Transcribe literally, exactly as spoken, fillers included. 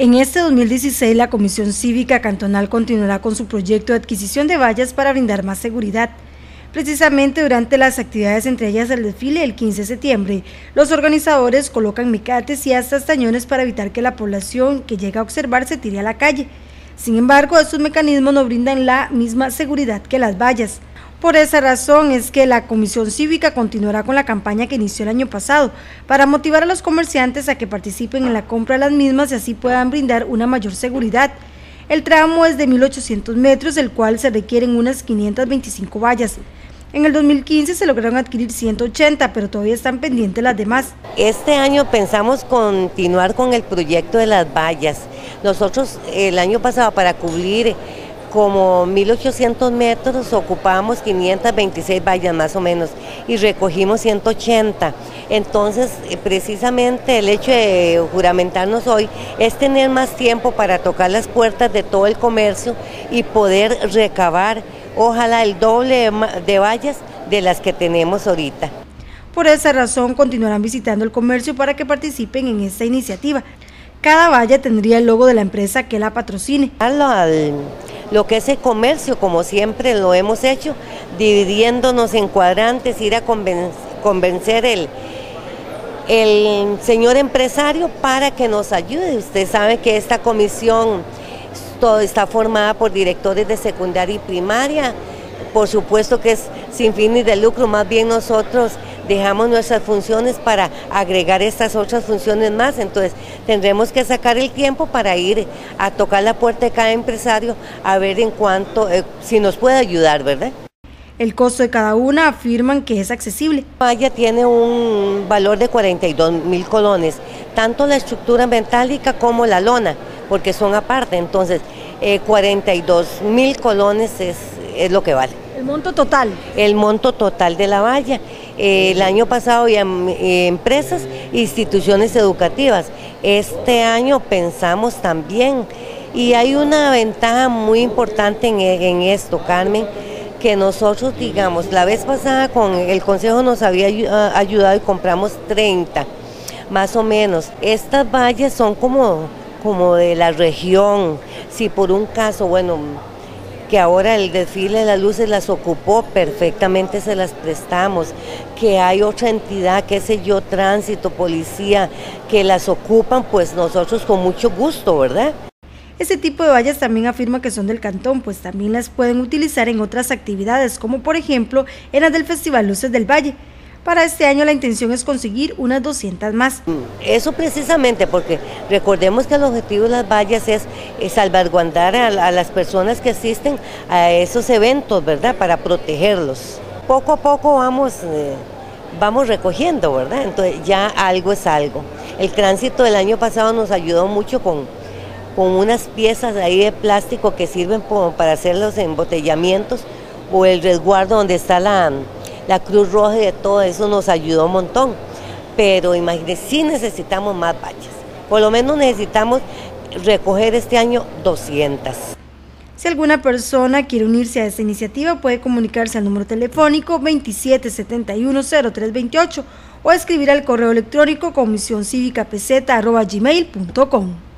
En este dos mil dieciséis, la Comisión Cívica Cantonal continuará con su proyecto de adquisición de vallas para brindar más seguridad. Precisamente durante las actividades, entre ellas el desfile del quince de septiembre, los organizadores colocan mecates y hasta estañones para evitar que la población que llega a observar se tire a la calle. Sin embargo, estos mecanismos no brindan la misma seguridad que las vallas. Por esa razón es que la Comisión Cívica continuará con la campaña que inició el año pasado para motivar a los comerciantes a que participen en la compra de las mismas y así puedan brindar una mayor seguridad. El tramo es de mil ochocientos metros, el cual se requieren unas quinientas veinticinco vallas. En el dos mil quince se lograron adquirir ciento ochenta, pero todavía están pendientes las demás. Este año pensamos continuar con el proyecto de las vallas. Nosotros el año pasado, para cubrir como mil ochocientos metros, ocupamos quinientas veintiséis vallas más o menos y recogimos ciento ochenta. Entonces, precisamente el hecho de juramentarnos hoy es tener más tiempo para tocar las puertas de todo el comercio y poder recabar, ojalá, el doble de vallas de las que tenemos ahorita. Por esa razón continuarán visitando el comercio para que participen en esta iniciativa. Cada valla tendría el logo de la empresa que la patrocine. Al, lo que es el comercio, como siempre lo hemos hecho, dividiéndonos en cuadrantes, ir a convencer, convencer el, el señor empresario para que nos ayude. Usted sabe que esta comisión todo está formada por directores de secundaria y primaria, por supuesto que es sin fines de lucro, más bien nosotros dejamos nuestras funciones para agregar estas otras funciones más, entonces tendremos que sacar el tiempo para ir a tocar la puerta de cada empresario a ver en cuánto, eh, si nos puede ayudar, ¿verdad? El costo de cada una afirman que es accesible. La valla tiene un valor de cuarenta y dos mil colones, tanto la estructura metálica como la lona, porque son aparte, entonces eh, cuarenta y dos mil colones es, es lo que vale. ¿El monto total? El monto total de la valla. Eh, el año pasado había eh, empresas, instituciones educativas. Este año pensamos también, y hay una ventaja muy importante en, en esto, Carmen, que nosotros, digamos, la vez pasada con el Consejo nos había ayudado y compramos treinta, más o menos. Estas vallas son como, como de la región. Si por un caso, bueno, que ahora el desfile de las luces las ocupó, perfectamente se las prestamos, que hay otra entidad, qué sé yo, tránsito, policía, que las ocupan, pues nosotros con mucho gusto, ¿verdad? Este tipo de vallas también afirma que son del cantón, pues también las pueden utilizar en otras actividades, como por ejemplo en las del Festival Luces del Valle. Para este año la intención es conseguir unas doscientas más. Eso precisamente, porque recordemos que el objetivo de las vallas es, es salvaguardar a, a las personas que asisten a esos eventos, ¿verdad? Para protegerlos. Poco a poco vamos, eh, vamos recogiendo, ¿verdad? Entonces ya algo es algo. El tránsito del año pasado nos ayudó mucho con, con unas piezas ahí de plástico que sirven por, para hacer los embotellamientos, o el resguardo donde está la... La Cruz Roja, y de todo eso nos ayudó un montón, pero imagínense, sí necesitamos más vallas, por lo menos necesitamos recoger este año doscientas. Si alguna persona quiere unirse a esta iniciativa, puede comunicarse al número telefónico veintisiete setenta y uno cero tres veintiocho o escribir al correo electrónico comisión cívica p z arroba gmail punto com.